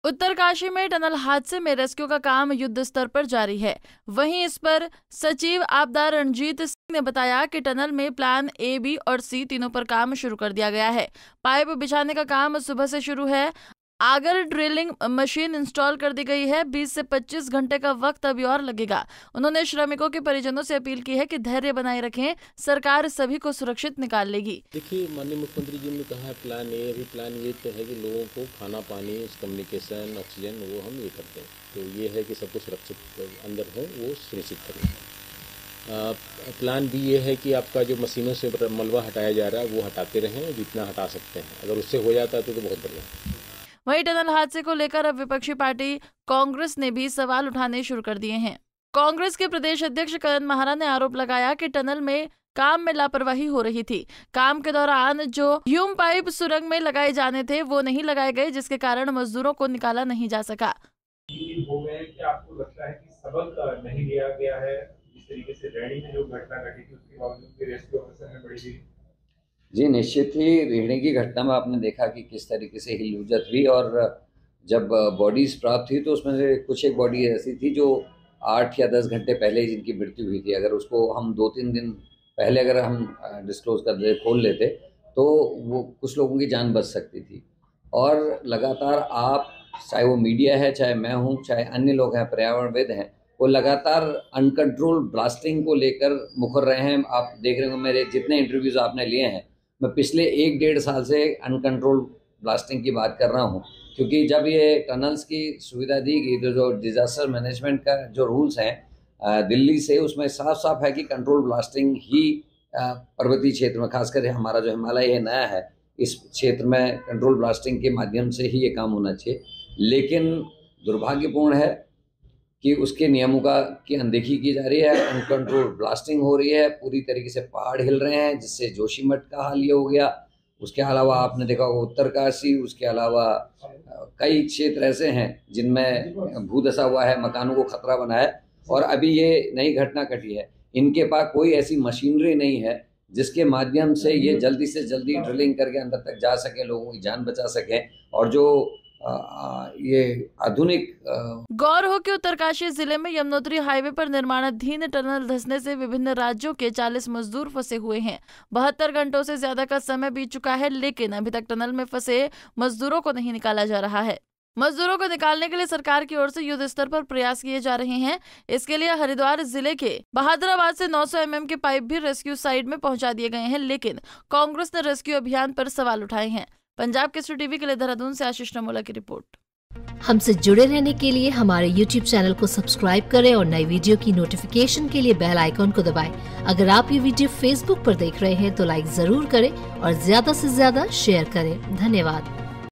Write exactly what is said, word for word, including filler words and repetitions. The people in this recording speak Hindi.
उत्तरकाशी में टनल हादसे में रेस्क्यू का काम युद्ध स्तर पर जारी है। वहीं इस पर सचिव आपदा रणजीत सिंह ने बताया कि टनल में प्लान ए, बी और सी तीनों पर काम शुरू कर दिया गया है। पाइप बिछाने का काम सुबह से शुरू है। आगर ड्रिलिंग मशीन इंस्टॉल कर दी गई है। बीस से पच्चीस घंटे का वक्त अभी और लगेगा। उन्होंने श्रमिकों के परिजनों से अपील की है कि धैर्य बनाए रखें, सरकार सभी को सुरक्षित निकाल लेगी। देखिए, माननीय मुख्यमंत्री जी ने कहा है प्लान ए, अभी प्लान ये तो है कि लोगों को खाना पानी, कम्युनिकेशन, ऑक्सीजन वो हम ये करते हैं, तो ये है कि सबको सुरक्षित अंदर हो वो सुनिश्चित करें। प्लान बी ये है कि आपका जो मशीनों से मलबा हटाया जा रहा है वो हटाते रहें जितना हटा सकते हैं। अगर उससे हो जाता है तो, तो बहुत बढ़िया। वहीं टनल हादसे को लेकर अब विपक्षी पार्टी कांग्रेस ने भी सवाल उठाने शुरू कर दिए हैं। कांग्रेस के प्रदेश अध्यक्ष करण महारा ने आरोप लगाया कि टनल में काम में लापरवाही हो रही थी। काम के दौरान जो ह्यूम पाइप सुरंग में लगाए जाने थे वो नहीं लगाए गए, जिसके कारण मजदूरों को निकाला नहीं जा सका। हो गए कि आपको लगता है कि सबक नहीं लिया गया है? जिस तरीके से रैणी में जो घटना घटी थी उसके बावजूद रेस्क्यू ऑपरेशन में बड़ी देरी। जी निश्चित ही रेहड़ी की घटना में आपने देखा कि किस तरीके से हिलुजत हुई, और जब बॉडीज प्राप्त हुई तो उसमें से कुछ एक बॉडी ऐसी थी जो आठ या दस घंटे पहले जिनकी मृत्यु हुई थी। अगर उसको हम दो तीन दिन पहले अगर हम डिस्क्लोज कर दे खोल लेते तो वो कुछ लोगों की जान बच सकती थी। और लगातार आप, चाहे वो मीडिया है, चाहे मैं हूँ, चाहे अन्य लोग हैं, पर्यावरणविद हैं, वो लगातार अनकंट्रोल ब्लास्टिंग को लेकर मुखर रहे हैं। आप देख रहे हो मेरे जितने इंटरव्यूज़ आपने लिए हैं, मैं पिछले एक डेढ़ साल से अनकंट्रोल ब्लास्टिंग की बात कर रहा हूँ, क्योंकि जब ये टनल्स की सुविधा दी गई तो जो डिजास्टर मैनेजमेंट का जो रूल्स हैं दिल्ली से, उसमें साफ साफ है कि कंट्रोल ब्लास्टिंग ही पर्वतीय क्षेत्र में, खासकर हमारा जो हिमालय है नया है, इस क्षेत्र में कंट्रोल ब्लास्टिंग के माध्यम से ही ये काम होना चाहिए। लेकिन दुर्भाग्यपूर्ण है कि उसके नियमों का की अनदेखी की जा रही है, अनकंट्रोल ब्लास्टिंग हो रही है, पूरी तरीके से पहाड़ हिल रहे हैं, जिससे जोशीमठ का हाल ये हो गया। उसके अलावा आपने देखा होगा उत्तरकाशी, उसके अलावा कई क्षेत्र ऐसे हैं जिनमें भूदशा हुआ है, मकानों को खतरा बना है। और अभी ये नई घटना घटी है, इनके पास कोई ऐसी मशीनरी नहीं है जिसके माध्यम से ये जल्दी से जल्दी ड्रिलिंग करके अंदर तक जा सके, लोगों की जान बचा सके। और जो आ, आ, ये आधुनिक गौर हो कि उत्तरकाशी जिले में यमुनोत्री हाईवे पर निर्माणाधीन टनल धंसने से विभिन्न राज्यों के चालीस मजदूर फंसे हुए हैं। बहत्तर घंटों से ज्यादा का समय बीत चुका है, लेकिन अभी तक टनल में फंसे मजदूरों को नहीं निकाला जा रहा है। मजदूरों को निकालने के लिए सरकार की ओर से युद्ध स्तर पर प्रयास किए जा रहे हैं। इसके लिए हरिद्वार जिले के बहादुराबाद से नौ सौ एम एम के पाइप भी रेस्क्यू साइट में पहुंचा दिए गए हैं, लेकिन कांग्रेस ने रेस्क्यू अभियान पर सवाल उठाए हैं। पंजाब केसरी टीवी के लिए देहरादून से आशीष नमोला की रिपोर्ट। हमसे जुड़े रहने के लिए हमारे यूट्यूब चैनल को सब्सक्राइब करें और नई वीडियो की नोटिफिकेशन के लिए बेल आइकॉन को दबाएं। अगर आप ये वीडियो फेसबुक पर देख रहे हैं तो लाइक जरूर करें और ज्यादा से ज्यादा शेयर करें। धन्यवाद।